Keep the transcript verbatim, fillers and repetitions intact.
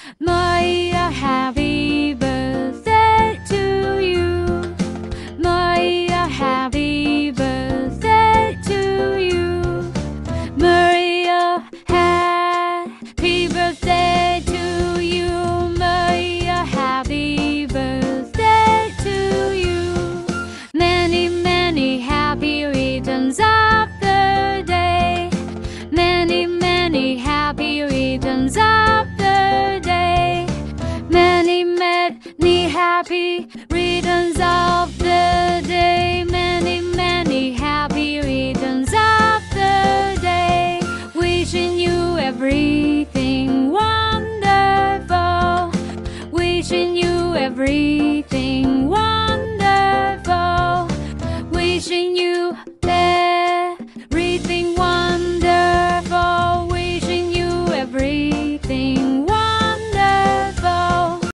Maria, happy birthday to you. Maria, happy birthday to you. Maria, happy birthday to you. Maria, happy birthday to you. Many, many happy returns of the day. Many, many happy returns of the day. Many, many happy returns of the day. Many, many happy returns of the day. Wishing you everything wonderful. Wishing you everything